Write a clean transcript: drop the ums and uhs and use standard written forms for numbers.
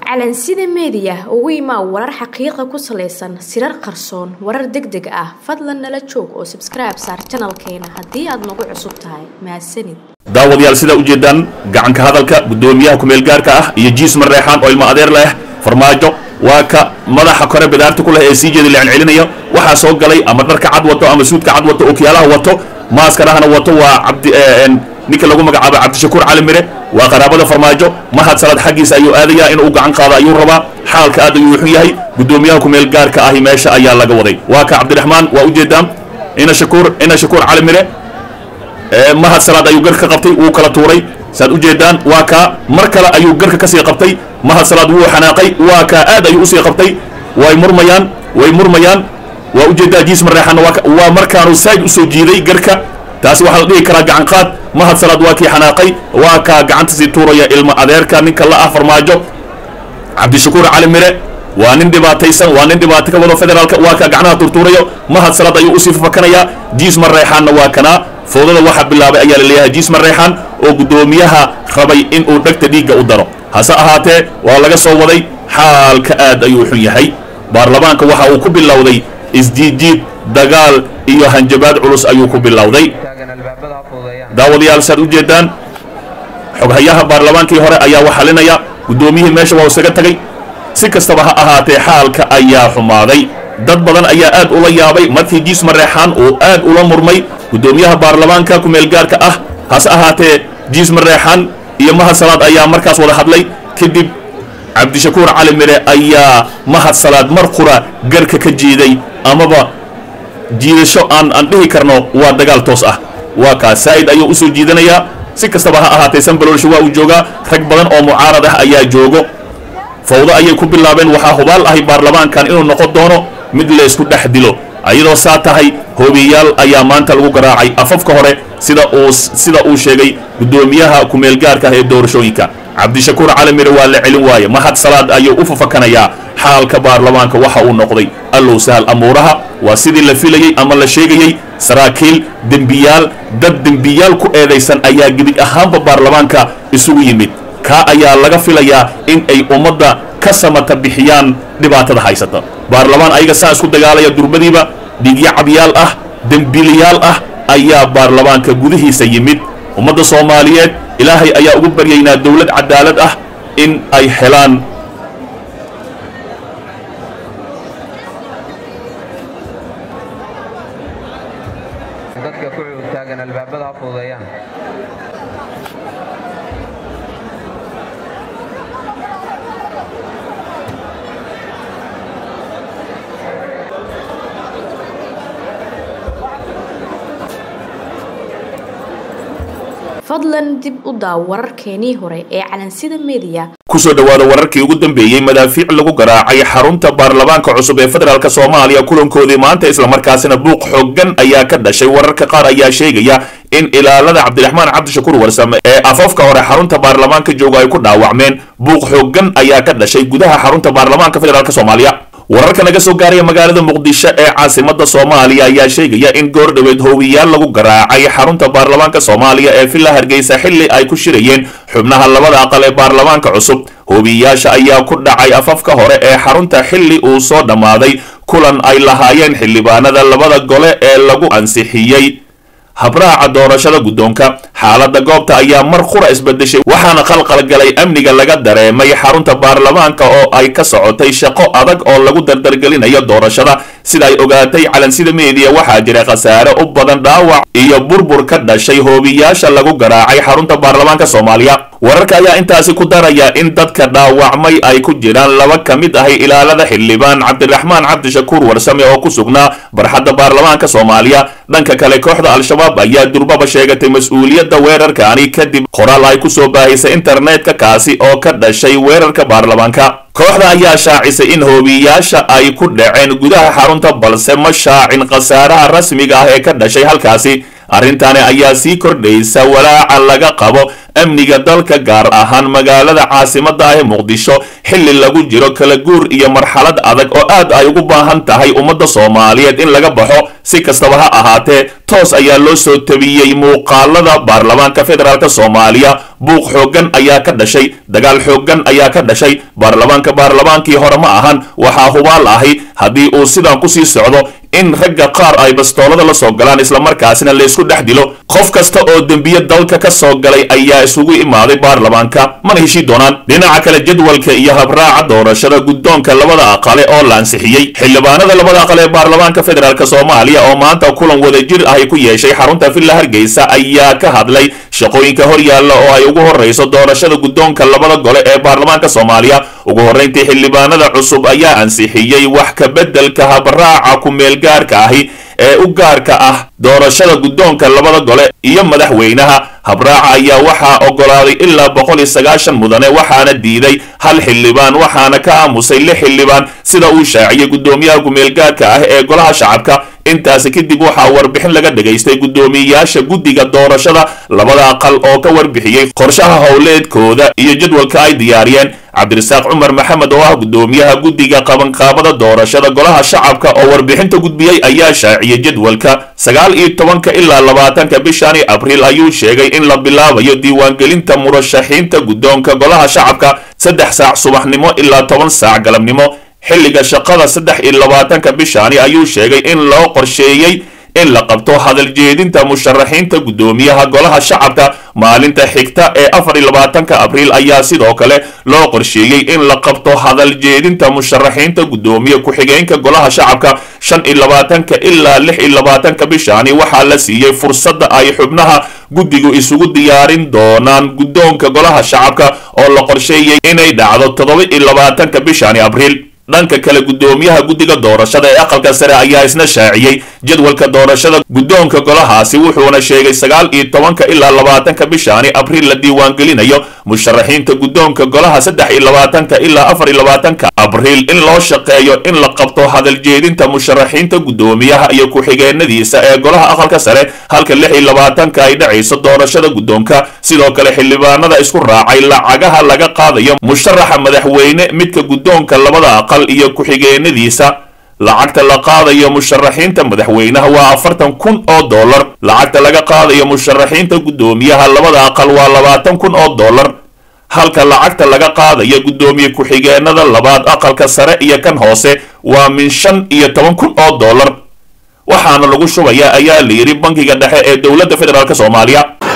calansida media ugu imaa warar xaqiiqo ku saleysan sirar qarsoon warar degdeg ah fadlan nala joog oo subscribe saar channelkeena hadii aad nagu cusub tahay maasanid daawadayaal sida u jeedaan gacanka hadalka gudoomiyaha ku meel gaarka ah iyo jiis mareexaan oo ilma adeer leh farmaajo waa ka madaxa kore bidaarta ku leh ee sii jeedin laan celinaya waxa soo galay ama dharka cad wato ama suudka cad wato oo kiyaalaha wato maaskaraha wato waa cabdi ninka lagu magacaabo Cabdishakuur Cali Mire waa qaraabada farmaajo mahad salad xaqiisa ayuu aadaya inuu gacan qaado ayuu rabaa xaalka aad ayuu wuxuu yahay gudoomiyaha ku meel gaarka ah meesha ayaa laga waday waa ka Cabdiraxmaan waa u jeedaan ina Shakuur Cali Mire mahad salad ayuu garka qabtay uu kala tuuray saad u jeedaan waa ka mar kale ayuu garka ka sii qabtay mahad salad wuu xanaaqay waa ka aad ayuu u sii qabtay way murmayaan waa u jeedaa jiis mareexan waa markaanu sayd u soo jiiday garka taasi waxa la dhigi karaa gacan qaad mahad salad waa kii xanaaqay waa ka gacanta si tuuraya ilma adeerka ninka la ah farmaajo Cabdishakuur Cali Mire waa nin dhibaataysan waa nin dhibaato ka wada federaalka waa ka gacanaha turtuurayo mahad salad ayuu u sii fakanaya jiis mareexan waa kana foodada waxa bilaabay ayaa la leeyahay jiis mareexan oo gudoomiyaha rabay in uu dhagta dhiiga u daro hase ahaatee waa laga soo waday xaalka aad ayuu xun yahay baarlamaanka waxa uu ku bilowday isdiidiid dagaal iyo hanjabaad culus ayuu ku bilowday daawadayaal saad u jeedaan xoghayaha baarlamaankii hore ayaa waxalinaya gudoomiyihii meesha waa isaga tagay si kastaba ha ahaatee xaalka ayaa xumaaday dad badan ayaa aad ula yaabay markii jiis mareexan uu aad ula murmay gudoomiyaha baarlamaanka ku meel gaarka ah hase ahaatee jiis mareexan iyo mahad salad ayaa markaas wada hadlay kadib Cabdishakuur Cali Mire ayaa mahad salad mar qura garka ka jiiday amaba jiidasho aan dhihi karno waa dagaal toos ah waa ka said ayuu u soo jiidanaya si kastaba ha ahaatee sanbalolsho waa uu jooga rag badan oo mucaarad ah ayaa joogo fawdo ayay ku bilaabeen waxa hubaal ahay baarlamaankan inuu noqon doono mid la isku dhex dilo ayadoo saa tahay hoobiyaal ayaa maanta lagu garaacay afafka hore sida uu sheegay gudoomiyaha ku meel gaarka ah ee doorashooyinka Cabdishakuur Cali Mire waa la celin waaye mahad salad ayuu u fafakanayaa xaalka baarlamaanka waxa uu noqday allow sahal amuuraha waa sidii la filayay ama la sheegayay saraakiil dembiyaal ku eedaysan ayaa gidig ahaanba baarlamaanka isugu yimid ka ayaa laga filayaa in ay ummadda ka samata bixiyaan dhibaatada haysata baarlamaan ayaga saa isku dagaalaya durbadiiba dhigya cabyaal ah dembiilayaal ah ayaa baarlamaanka gudihiisa yimid ummadda Soomaaliyeed ilaahay ayaa ugu baryaynaa dawlad cadaalad ah in ay helaan dadka ku taagan albaabada fuudayaan fadlan dib u daaw wararkeenii hore ee calansida media kusoo dhawaada wararkii ugu dambeeyay madaafiic lagu garaacay xarunta baarlamaanka cusub ee federaalka Soomaaliya kulankoodii maanta isla markaasina buuq xooggan ayaa ka dhashay wararka qaar ayaa sheegaya in ilaalada Cabdiraxmaan Cabdishakuur Warsame ee afafka hore xarunta baarlamaanka jooga ay ku dhaawacmeen buuq xooggan ayaa ka dhashay gudaha xarunta baarlamaanka federaalka Soomaaliya wararka naga soo gaaray magaalada Muqdisho ee caasimadda Soomaaliya ayaa sheegaya in goor dhaweed hoobiyaal lagu garaacay xarunta baarlamaanka Soomaaliya ee Villa Hargeysa xilli ay ku shirayeen xubnaha labada aqal ee baarlamaanka cusub hoobiyaasha ayaa ku dhacay afafka hore ee xarunta xilli uu soo dhamaaday kulan ay lahaayeen xildhibaanada labada gole ee lagu ansixiyay habraaca doorashada gudoonka xaaladda goobta ayaa mar qura isbedeshay waxaana qalqal galay amniga laga dareemay xarunta baarlamaanka oo ay ka socotay shaqo adag oo lagu dardargelinayo doorashada sida ay ogaatay calansida media waxaa jira khasaare u badan dhaawac iyo burbur ka dhashay hoobiyaasha lagu garaacay xarunta baarlamaanka Soomaaliya wararka ayaa intaasi ku daraya in dadka dhaawacmay ay ku jiraan laba kamid ah ilaalada xildhibaan Cabdiraxmaan Cabdishakuur Warsame oo ku sugnaa barxadda baarlamaanka Soomaaliya dhanka kale kooxda al-shabaab ayaa durbaba sheegatay mas'uuliyadda weerarkaani kadib qoraal ay ku soo baahisay internetka kaasi oo ka dhashay weerarka baarlamaanka kooxda ayaa shaacisay in hoobiyaasha ay ku dhaceen gudaha xarunta balse ma shaacin khasaaraha rasmiga ah ee ka dhashay halkaasi arrintaani ayaa sii kordhaysa walaaca laga qabo amniga dalka gaar ahaan magaalada caasimadda ah ee Muqdisho xilli lagu jiro kala guur iyo marxalad adag oo aad ay ugu baahan tahay ummadda Soomaaliyeed in laga baxo si kastaba ha ahaatee toos ayaa loo soo tabiyay muuqaalada baarlamaanka federaalka Soomaaliya buuq xooggan ayaa ka dhashay dagaal xooggan ayaa ka dhashay baarlamaankii hore ma ahan waxaa hubaal ahi haddii uu sidan kusii socdo in ragga qaar ay bastoolada la soo galaan islamarkaasina la isku dhex dilo qof kasta oo dembiye dalka ka soo galay ayaa isugu imaaday baarlamaanka mana heshii doonaan dhinaca kale jadwalka iyo habraaca doorashada guddoonka labada aqale oo la ansixiyey xildhibaanada labada aqale ee baarlamaanka federaalk soomaaliya oo maanta kulan wadajir ahi ku yeeshay xarunta villa hargeysa ayaa ka hadlay shaqooyinka horyaalla oo ay ugu horreyso doorashada guddoonka labada gole ee baarlamaanka soomaaliya ugu horreyntii xildhibaanada cusub ayaa ansixiyey wax ka beddelka habraaca ku-meelgaarka ahi ee u gaarka ah doorashada guddoonka labada gole iyo madaxweynaha habraaca ayaa waxaa ogolaaday ilaa 190 mudane waxaana diiday hal xildhibaan waxaana ka aamusay 6 xildhibaan sida uu shaaciyey guddoomiyaha ku-meelgaarka ah ee golaha shacabka intaasi kadib waxaa warbixin laga dhagaystay guddoomiyayaasha guddiga doorashada labada aqal oo ka warbixiyey qorshaha howleedkooda iyo jadwalka ay diyaariyeen cabdirasaaq cumar maxamed oo ah guddoomiyaha guddiga qabanqaabada doorashada golaha shacabka oo warbixinta gudbiyey ayaa shaaciyey jadwalka 19 ilaa 20 bishani abriil ayuu sheegay in la bilaabayo diiwaangelinta murashaxiinta guddoonka golaha shacabka 3 saac subaxnimo ilaa 10 saac galabnimo xilliga shaqada 23 bishani ayuu sheegay in loo qorsheeyey in la qabto hadal jeedinta musharaxiinta guddoomiyaha golaha shacabka maalinta xigta ee 24 abriil ayaa sidoo kale loo qorsheeyey in la qabto hadal jeedinta musharaxiinta guddoomiye ku-xigeenka golaha shacabka 25 ilaa 26 bishani waxaa la siiyey fursadda ay xubnaha guddigu isugu diyaarin doonaan guddoonka golaha shacabka oo la qorsheeyey inay dhacdo 27 bishani abriil dhanka kale guddoomiyaha guddiga doorashada ee aqalka sare ayaa isna shaaciyey jadwalka doorashada guddoonka golahaasi wuxuuna sheegay 19 ilaa 20 bishani abriil la diiwaangelinayo musharaxiinta guddoonka golaha 23 ilaa 24 abriil in loo shaqeeyo in la qabto hadal jeedinta musharaxiinta guddoomiyaha iyo ku-xigeenadiisa ee golaha aqalka sare halka 26 ay dhacayso doorashada guddoonka sidoo kale xildhibaanada isku raacay lacagaha laga qaadayo musharaxa madaxweyne midka guddoonka labada aqal iyo ku-xigeenadiisa lacagta la qaadayo musharaxiinta madaxweynaha waa $40,000 lacagta laga qaadayo musharaxiinta guddoomiyaha labada aqal waa $20,000 halka lacagta laga qaadayo guddoomiye ku-xigeenada labaad aqalka sare iyo kan hoose waa min $15,000 waxaana lagu shubayaa ayaa la yiri bankiga dhexe ee dowladda federaalk Soomaaliya